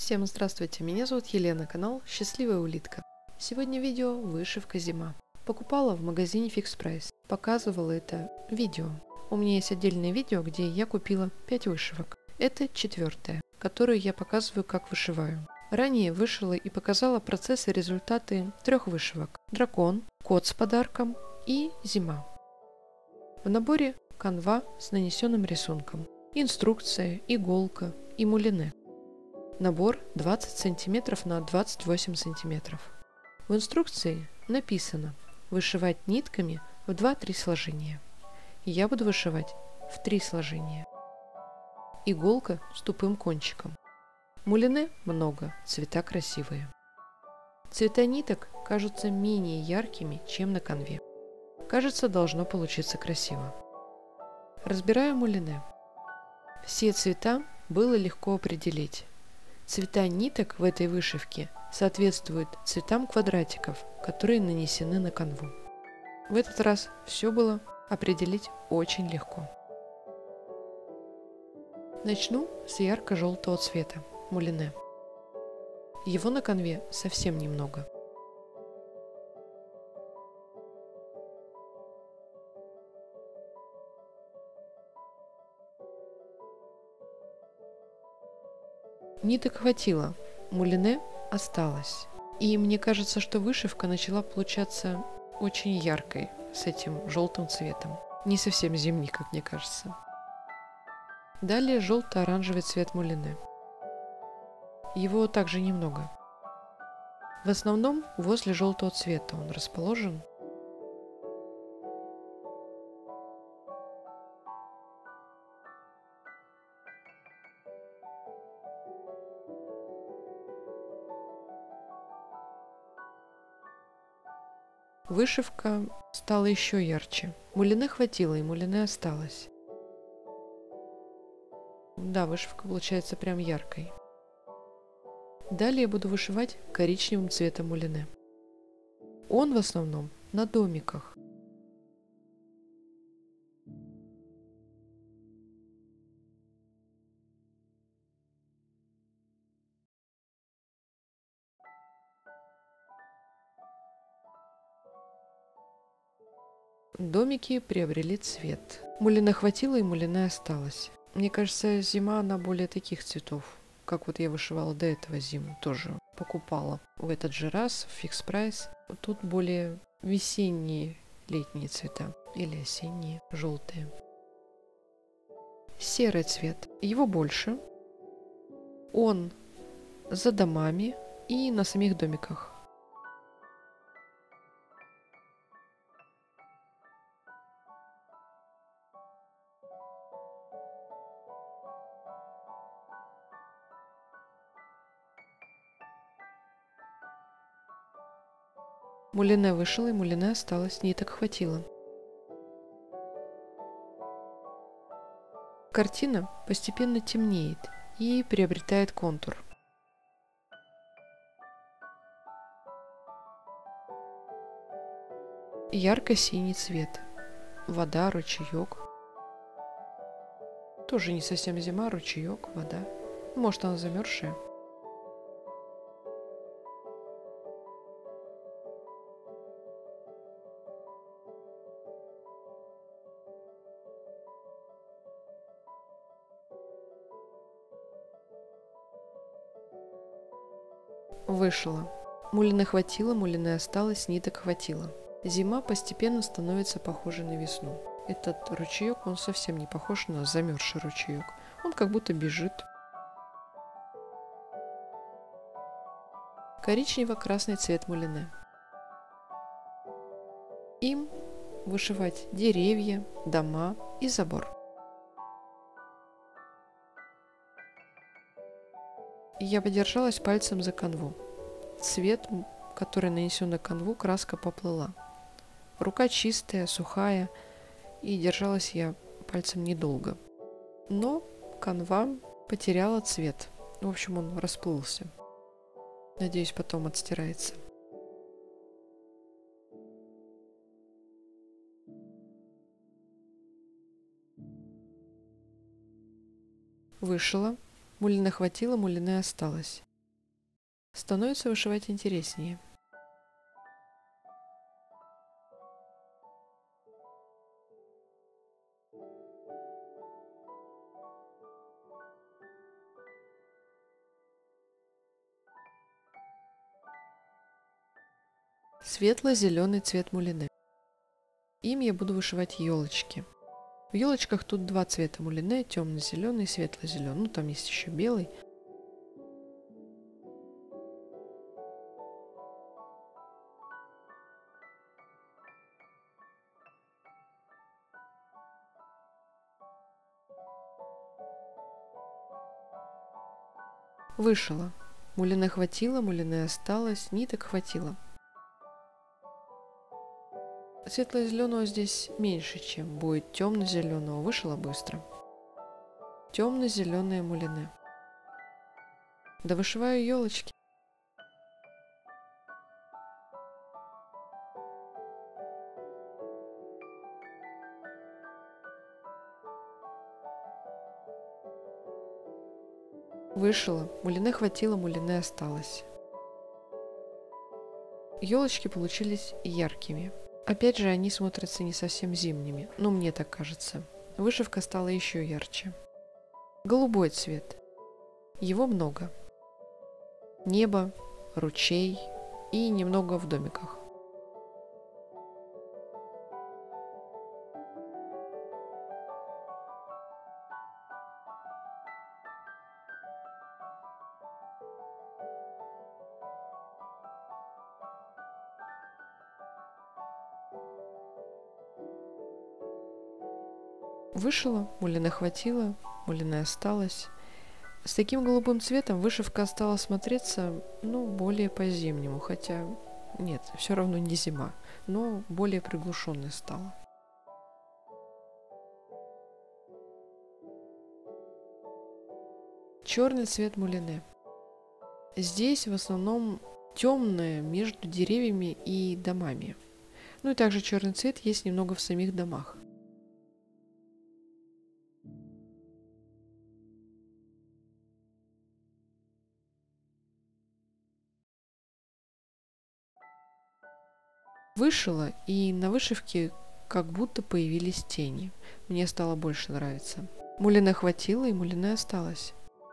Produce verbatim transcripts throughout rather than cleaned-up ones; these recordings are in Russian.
Всем здравствуйте, меня зовут Елена, канал Счастливая улитка. Сегодня видео вышивка зима. Покупала в магазине Fix Price, показывала это видео. У меня есть отдельное видео, где я купила пять вышивок. Это четвертая, которую я показываю, как вышиваю. Ранее вышила и показала процесс и результаты трех вышивок: дракон, кот с подарком и зима. В наборе канва с нанесенным рисунком, инструкция, иголка и мулине. Набор двадцать сантиметров на двадцать восемь сантиметров. В инструкции написано вышивать нитками в два-три сложения. Я буду вышивать в три сложения. Иголка с тупым кончиком. Мулине много, цвета красивые. Цвета ниток кажутся менее яркими, чем на канве. Кажется, должно получиться красиво. Разбираю мулине. Все цвета было легко определить. Цвета ниток в этой вышивке соответствуют цветам квадратиков, которые нанесены на канву. В этот раз все было определить очень легко. Начну с ярко-желтого цвета мулине. Его на канве совсем немного. Ниток хватило, мулине осталось. И мне кажется, что вышивка начала получаться очень яркой с этим желтым цветом. Не совсем зимний, как мне кажется. Далее желто-оранжевый цвет мулине. Его также немного. В основном возле желтого цвета он расположен. Вышивка стала еще ярче. Мулине хватило, и мулине осталось. Да, вышивка получается прям яркой. Далее я буду вышивать коричневым цветом мулине. Он в основном на домиках. Домики приобрели цвет. Мулине хватило, и мулине осталось. Мне кажется, зима, она более таких цветов. Как вот я вышивала до этого зиму, тоже покупала в этот же раз в Fix Price. Тут более весенние, летние цвета или осенние, желтые. Серый цвет. Его больше. Он за домами и на самих домиках. Мулине вышила, и мулине осталось, ниток хватило. Картина постепенно темнеет и приобретает контур. Ярко-синий цвет. Вода, ручеек. Тоже не совсем зима, ручеек, вода. Может, она замерзшая. Вышила. Мулине хватило, мулине осталось, ниток хватило. Зима постепенно становится похожа на весну. Этот ручеек, он совсем не похож на замерзший ручеек. Он как будто бежит. Коричнево-красный цвет мулине. Им вышивать деревья, дома и забор. Я подержалась пальцем за канву. Цвет, который нанесен на канву, краска поплыла. Рука чистая, сухая, и держалась я пальцем недолго. Но канва потеряла цвет. В общем, он расплылся. Надеюсь, потом отстирается. Вышила. Мулине хватило, мулине осталось. Становится вышивать интереснее. Светло-зеленый цвет мулине. Им я буду вышивать елочки. В елочках тут два цвета мулине, темно-зеленый и светло-зеленый. Ну, там есть еще белый. Вышила. Мулине хватило, мулине осталось, ниток хватило. Светло-зеленого здесь меньше, чем будет темно-зеленого. Вышила быстро. Темно-зеленое мулине. Довышиваю елочки. Вышила. Мулине хватило, мулине осталось. Елочки получились яркими. Опять же, они смотрятся не совсем зимними, но мне так кажется. Вышивка стала еще ярче. Голубой цвет. Его много. Небо, ручей и немного в домиках. Вышила, мулине хватило, мулине осталось. С таким голубым цветом вышивка стала смотреться, ну, более по-зимнему, хотя нет, все равно не зима, но более приглушенной стала. Черный цвет мулине. Здесь в основном темное между деревьями и домами. Ну и также черный цвет есть немного в самих домах. Вышила, и на вышивке как будто появились тени. Мне стало больше нравиться. Мулине хватило, и мулине осталось.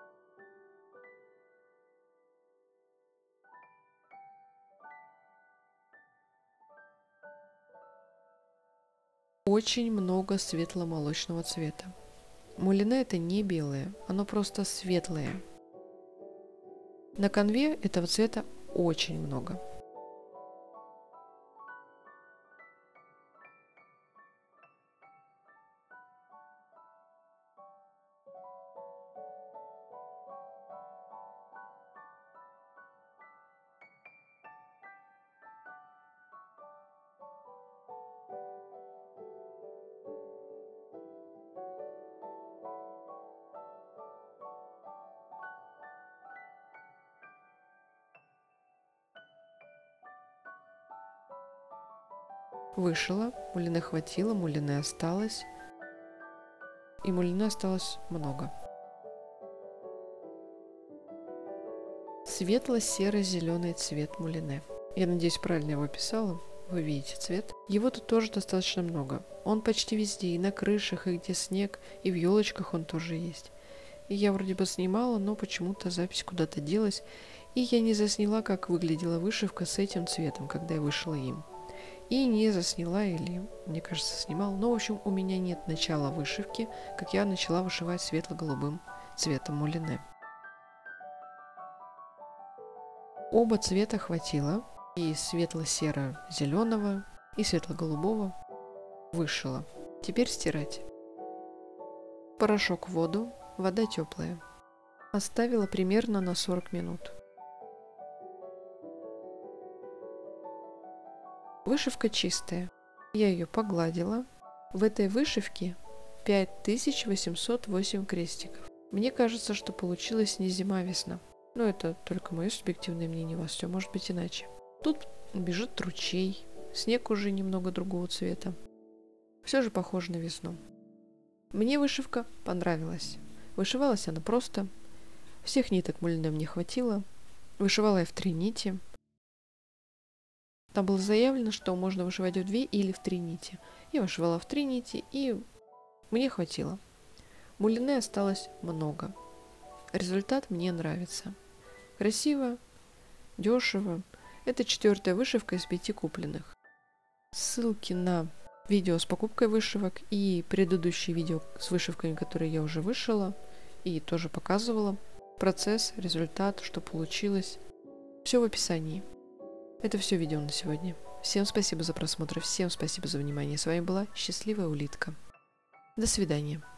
Очень много светло-молочного цвета. Мулине это не белое, оно просто светлое. На канве этого цвета очень много. Вышила, мулине хватило, мулине осталось. И мулине осталось много. Светло-серо-зеленый цвет мулине. Я надеюсь, правильно его описала. Вы видите цвет. Его тут тоже достаточно много. Он почти везде, и на крышах, и где снег, и в елочках он тоже есть. И я вроде бы снимала, но почему-то запись куда-то делась, и я не засняла, как выглядела вышивка с этим цветом, когда я вышила им. И не засняла, или, мне кажется, снимала. Но, в общем, у меня нет начала вышивки, как я начала вышивать светло-голубым цветом мулине. Оба цвета хватило. И светло-серо-зеленого, и светло-голубого. Вышила. Теперь стирать. Порошок в воду. Вода теплая. Оставила примерно на сорок минут. Вышивка чистая. Я ее погладила. В этой вышивке пять тысяч восемьсот восемь крестиков. Мне кажется, что получилось не зима-весна. Но это только мое субъективное мнение, у вас все может быть иначе. Тут бежит ручей, снег уже немного другого цвета. Все же похоже на весну. Мне вышивка понравилась. Вышивалась она просто. Всех ниток мулине мне хватило. Вышивала я в три нити. Там было заявлено, что можно вышивать в две или в три нити. Я вышивала в три нити, и мне хватило. Мулине осталось много. Результат мне нравится. Красиво, дешево. Это четвертая вышивка из пяти купленных. Ссылки на видео с покупкой вышивок и предыдущие видео с вышивками, которые я уже вышила и тоже показывала. Процесс, результат, что получилось. Все в описании. Это все видео на сегодня. Всем спасибо за просмотр, всем спасибо за внимание. С вами была Счастливая Улитка. До свидания.